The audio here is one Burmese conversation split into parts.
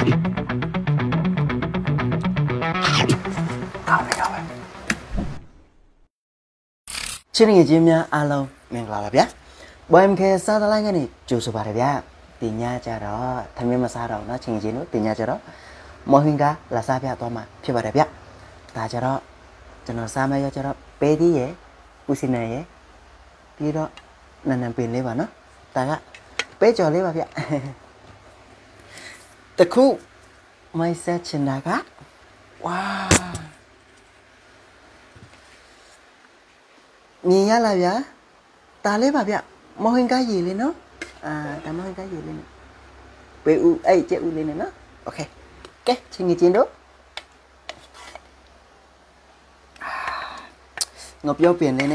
Trên người chim nha, alo, mình là Bia. Bọn em kia sao ta lại cái này, chủ số bà Bia. Thì nha cha đó, thằng em mà sao đâu, nó chừng gì nữa, thì nha cha đó. Mọi hình cả là sao Bia to mà, phía bà Bia. Ta cha đó, cho nó sao mà cho đó, bé đi vậy, usin này vậy. Thì đó, nằm pin lấy vào nó. Ta cả, bé cho lấy bà Bia. Tật khu, mày sẽ trên đá cả. Wow. Nhìn nhá là Bia. Ta lấy bà Bia. Mau hình cái gì lên nó, ta mau hình cái gì lên nó, pu ấy chế u lên này nó, ok, ok, xin nghỉ chiến đấu, ngọc vô biển lên này,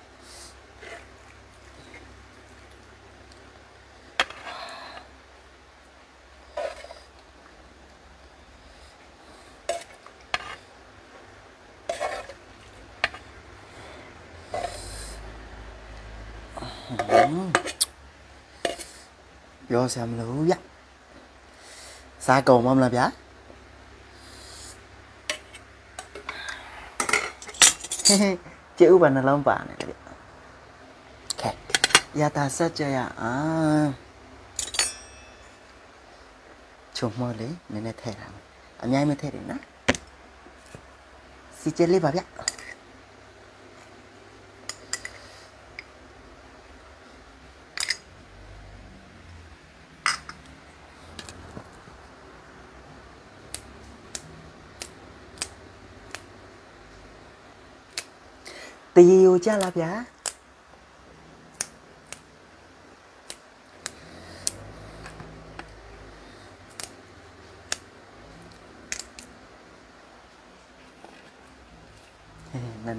vô xem lũ dắt, xa cầu mong là giá. Chữ bằng là lông vàng này. Ok. Giờ ta sẽ chơi chụp mơ lấy nên là thế nào. Anh nhai mới thế đấy nè. Xí chết lấy vào biết. Tiêu cha là giá. Nè.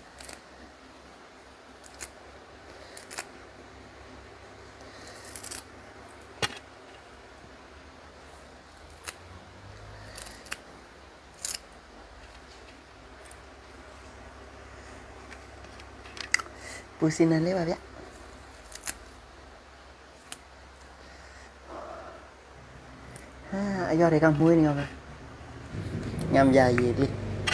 Pusing lấy vào biết. Do đây con muối này không? Ngâm dài gì đi.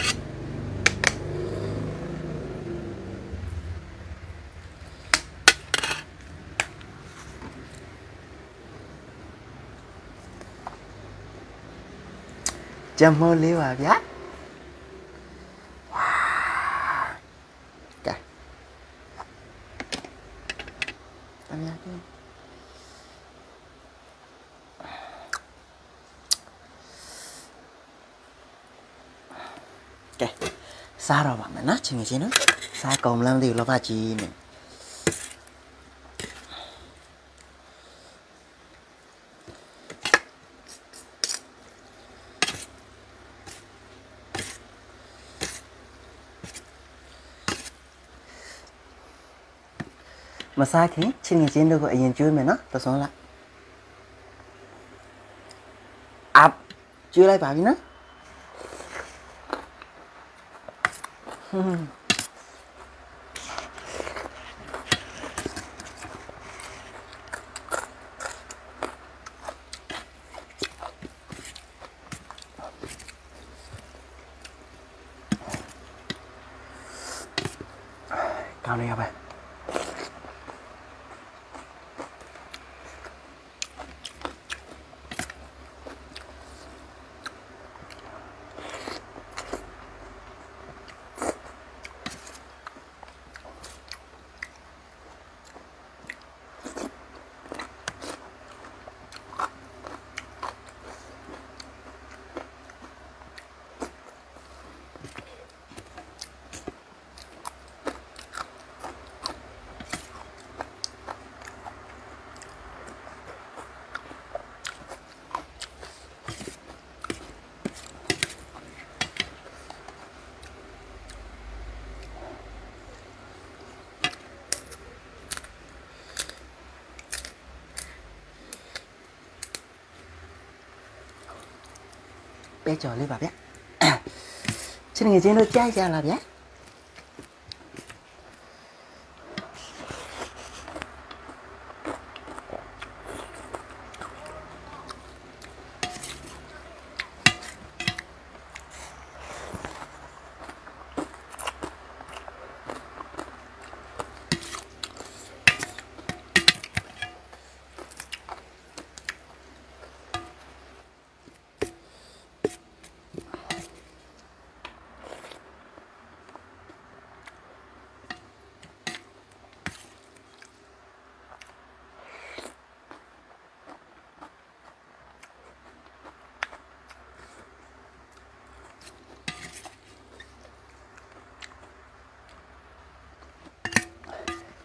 Chăm mơ lấy vào biết. Ok. Tạm biệt đi. Ok, xa rồi bạn mày nát chừng gì chứ nữa, xa còn làm điều là ba chị này. Mà xa khi chừng gì đâu có ai chơi mày nó, tao sống lại. Chưa lại bảo gì nữa. Cao này các bạn. Bé trò lên vào bé. Trên người trên nó chai ra là bé.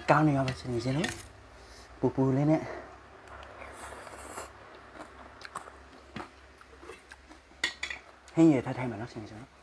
ကောင်းနေရောပဲချင်းချင်းလို့ပူပူလေးနဲ့ဟင်းရထိုင်မှာနော်ချင်းချင်းလို့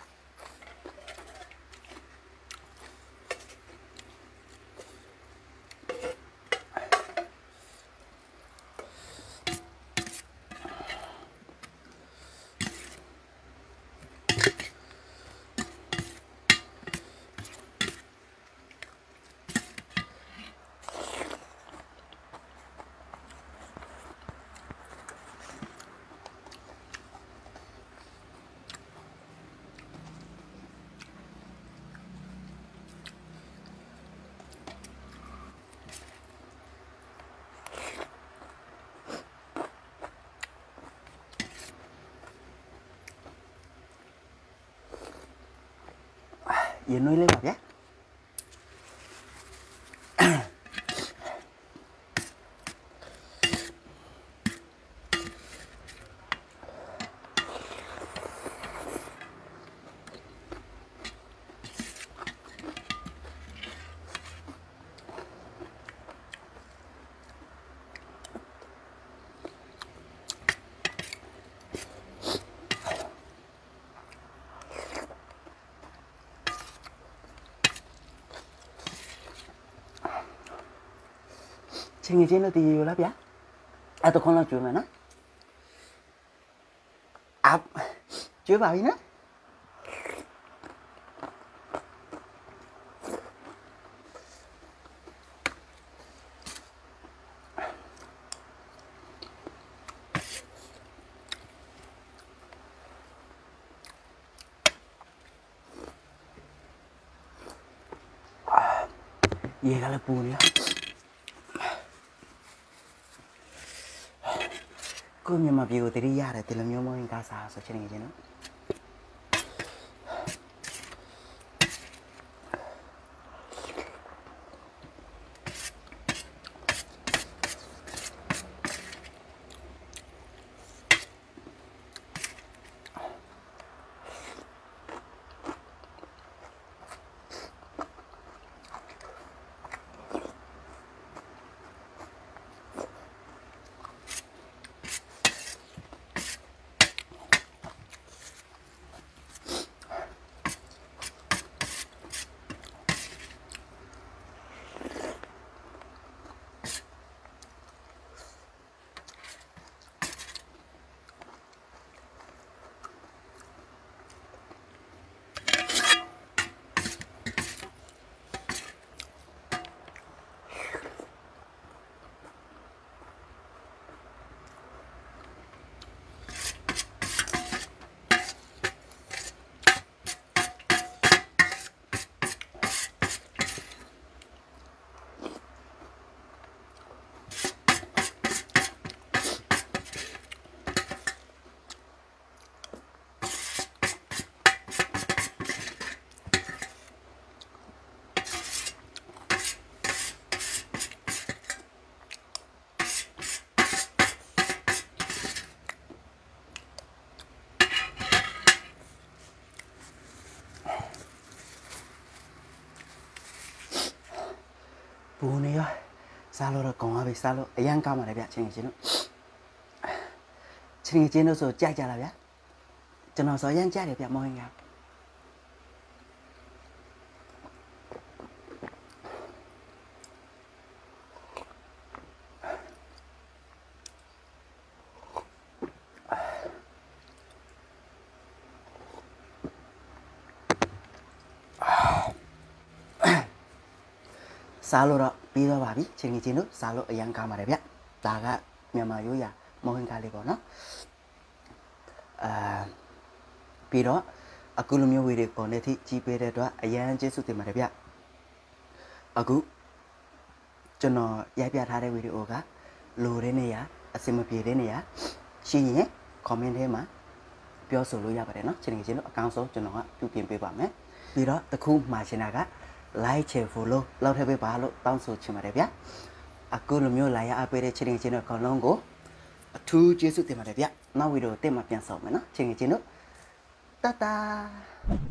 ရေနွေးလေးပါဗျာချင်းချင်းလို့တည်ရလားဗျာအဲ့တော့ခေါင်းလောက်ကျွေးမယ်နော်ကျွေးပါပြီနော်ရေကလည်းပူနေရကိုမြန်မာပြည်ကိုတတိရတယ်ဒီလိုမျိုးမဟုတ်ရင်ကားစားဆိုချင်နေကြနော်ပူနေရစားလို့တော့ကောင်းပါပြီစားလို့အရန်ကောင်းပါတယ်ဗျချင်းချင်းတို့ချင်းချင်းတို့ဆိုကြိုက်ကြလားဗျကျွန်တော်ဆိုရန်ကြိုက်တယ်ဗျမောင်ရင်ကစားလို့တော့ပြီးတော့ပါပြီချင်းချင်းတို့စားလို့အရန်ကောင်းပါတယ်ဗျဒါကမြန်မာရိုးရာမောဟင်ကားလေးပေါ့နော်ပြီးတော့အခုလိုမျိုးဝေတွေပေါ်နေသည့်ကြီးပေးတဲ့အတွက်အရန်ကျေးဇူးတင်ပါတယ်ဗျအခုကျွန်တော်ရိုက်ပြထားတဲ့ဗီဒီယိုကလိုတဲ့နေရာအဆင်မပြေတဲ့နေရာရှိရင် comment ထဲမှာပြောဆိုလို့ရပါတယ်နော်ချင်းချင်းတို့အကောင်းဆုံးကျွန်တော်ကပြုပြင်ပေးပါမယ်ပြီးတော့တခုမှာရှင်းတာက like share follow လောက်ထည့်ပေးပါလို့တောင်းဆိုချင်ပါတယ်ဗျအခုလိုမျိုးလာရအပ်ပေးတဲ့ချင်းချင်းတို့အကောင်လုံးကိုအထူးကျေးဇူးတင်ပါတယ်ဗျနောက်ဗီဒီယိုတင်မှာပြန်ဆောင်မယ်နော်ချင်းချင်းတို့တတာ